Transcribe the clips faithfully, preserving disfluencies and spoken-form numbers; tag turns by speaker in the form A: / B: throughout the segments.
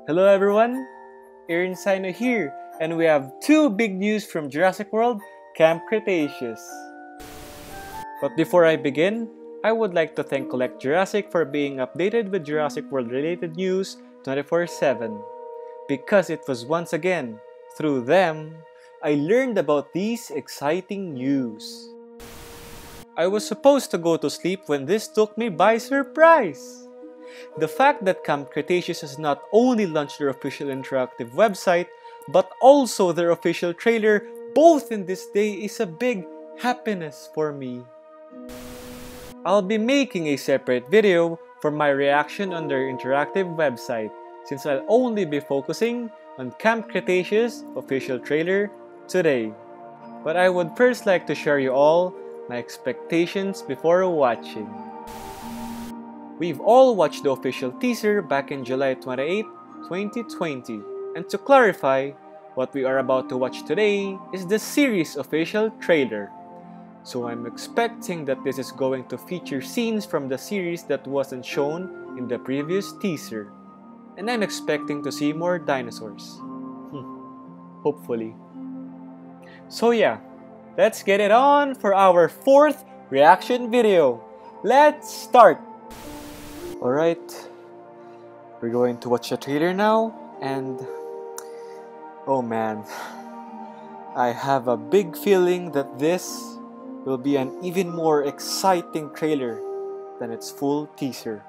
A: Hello everyone, Aeron Sayno here, and we have two big news from Jurassic World, Camp Cretaceous. But before I begin, I would like to thank Collect Jurassic for being updated with Jurassic World related news twenty-four seven. Because it was once again, through them, I learned about these exciting news. I was supposed to go to sleep when this took me by surprise. The fact that Camp Cretaceous has not only launched their official interactive website, but also their official trailer, both in this day, is a big happiness for me. I'll be making a separate video for my reaction on their interactive website, since I'll only be focusing on Camp Cretaceous official trailer today. But I would first like to share you all my expectations before watching. We've all watched the official teaser back in July twenty-eighth, twenty twenty, and to clarify, what we are about to watch today is the series official trailer. So I'm expecting that this is going to feature scenes from the series that wasn't shown in the previous teaser. And I'm expecting to see more dinosaurs. Hmm. Hopefully. So yeah, let's get it on for our fourth reaction video. Let's start! Alright, we're going to watch the trailer now, and oh man, I have a big feeling that this will be an even more exciting trailer than its full teaser.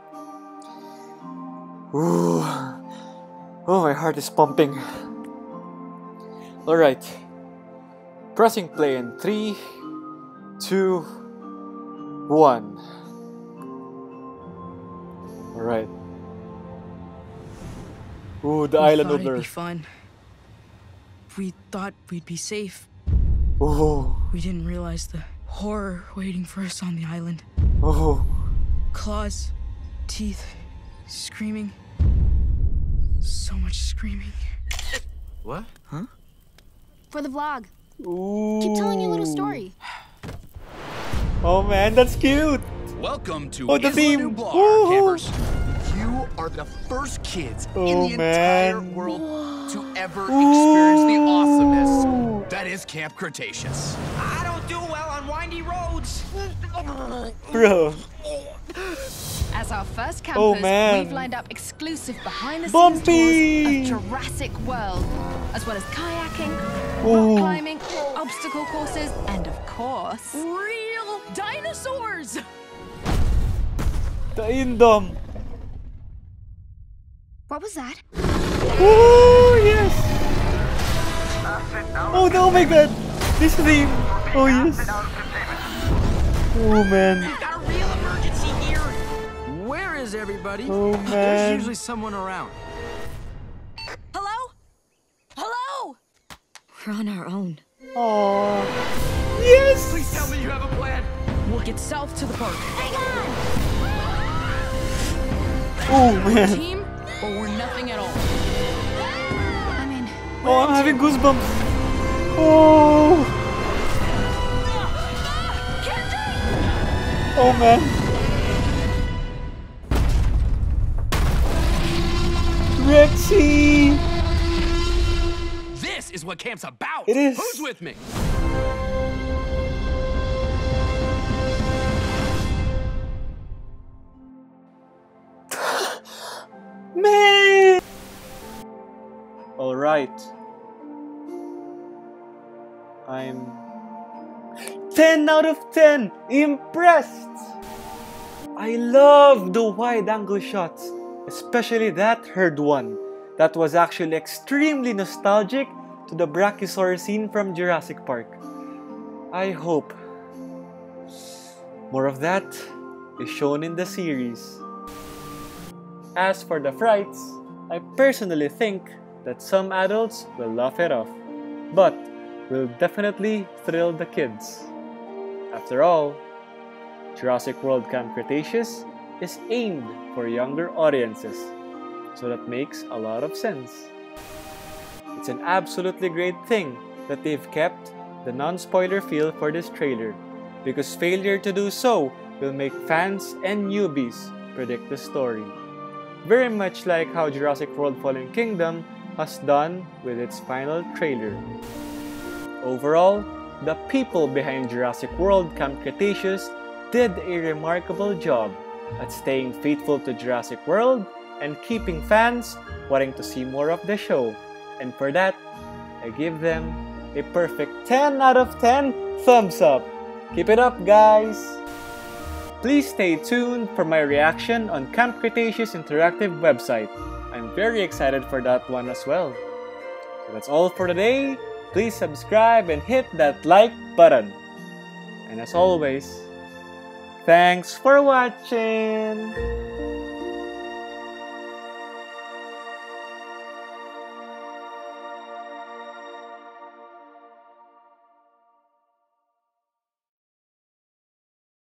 A: Ooh, oh, my heart is pumping. Alright, pressing play in three, two, one. Alright. Ooh, the Isla Nublar.
B: It'd be fun. We thought we'd be safe.
A: Oh.
B: We didn't realize the horror waiting for us on the island.
A: Oh.
B: Claws, teeth, screaming. So much screaming.
C: What? Huh?
D: For the vlog.
A: Ooh.
D: Keep telling your little story.
A: Oh man, that's cute.
C: Welcome to
A: oh, the
C: Isla
A: theme.
C: Nublar,
A: Ooh.
C: campers. You are the first kids
A: Oh,
C: in the
A: man.
C: entire world to ever
A: Ooh.
C: experience the awesomeness that is Camp Cretaceous.
E: I don't do well on windy roads.
A: Bro.
D: As our first
A: Oh,
D: campers,
A: man.
D: we've lined up exclusive behind-the-scenes
A: Bumpy.
D: tours of Jurassic World, as well as kayaking,
A: Ooh.
D: rock climbing, obstacle courses, and of course,
B: Real dinosaurs!
A: The Indom.
D: what was that?
A: Oh yes. Oh no, oh my god. This theme. Oh yes. Oh man.
E: We've got a real emergency here.
C: Where is everybody?
A: Oh
C: There's
A: man.
C: usually someone around.
B: Hello? Hello?
D: We're on our own.
A: Oh. Yes.
C: Please tell me you have a plan.
B: We'll get south to the park.
A: Oh man.
B: Team, or we're nothing at all.
D: I'm in.
A: Oh, I'm having goosebumps. Oh. Oh man. Rexy.
C: This is what camp's about.
A: It is.
C: Who's with me?
A: Man. All right. I'm ten out of ten impressed. I love the wide angle shots, especially that herd one. That was actually extremely nostalgic to the Brachiosaur scene from Jurassic Park. I hope more of that is shown in the series. As for the frights, I personally think that some adults will laugh it off, but will definitely thrill the kids. After all, Jurassic World Camp Cretaceous is aimed for younger audiences, so that makes a lot of sense. It's an absolutely great thing that they've kept the non-spoiler feel for this trailer, because failure to do so will make fans and newbies predict the story. very much like how Jurassic World Fallen Kingdom has done with its final trailer. Overall, the people behind Jurassic World Camp Cretaceous did a remarkable job at staying faithful to Jurassic World and keeping fans wanting to see more of the show. And for that, I give them a perfect ten out of ten thumbs up. Keep it up, guys! Please stay tuned for my reaction on Camp Cretaceous interactive website. I'm very excited for that one as well. So that's all for today. Please subscribe and hit that like button. And as always, thanks for watching!